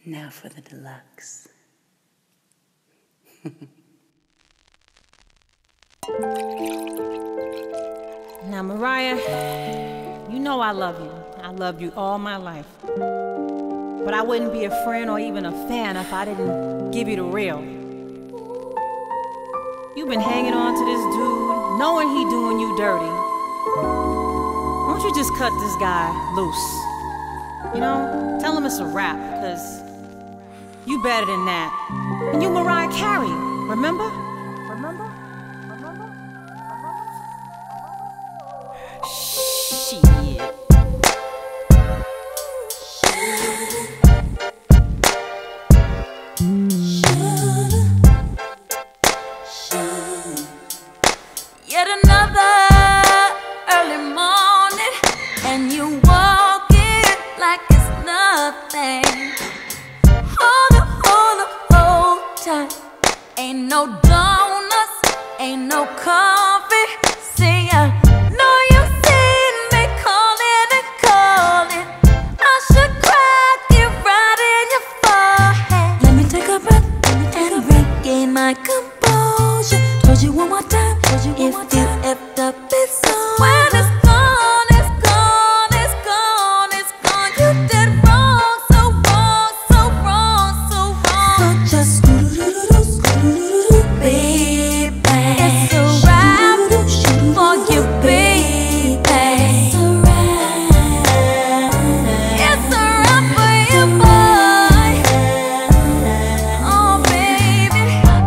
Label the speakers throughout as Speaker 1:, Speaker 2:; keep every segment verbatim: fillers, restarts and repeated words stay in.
Speaker 1: Now for the deluxe.
Speaker 2: Now, Mariah, you know I love you. I loved you all my life. But I wouldn't be a friend or even a fan if I didn't give you the real. You've been hanging on to this dude, knowing he doing you dirty. Why don't you just cut this guy loose? You know, tell him it's a wrap, cause you better than that. And you Mariah Carey, remember? Remember? Remember? Shit.
Speaker 3: Yet another early morning, and you walk in like it's nothing. Hold up, hold up, hold tight. Ain't no donuts, ain't no coffee. See, I know you seen me calling and calling. I should crack it right in your forehead. Let me take a breath and regain my composure. Told you one more time. If you effed up, it's on. When it's gone, it's gone, it's gone, it's gone. You did wrong, so wrong, so wrong, so wrong. So just screw-doo-doo-doo, screw-doo-doo-doo, baby. It's a wrap for you, baby. It's a wrap. It's a wrap for you, boy. Oh, baby.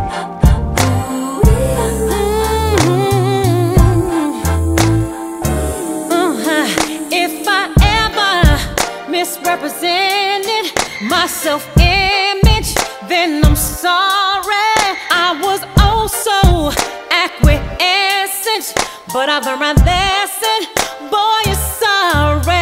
Speaker 2: Misrepresented my self-image, then I'm sorry. I was oh so acquiescent, but I've learned my lesson. Boy, you're sorry.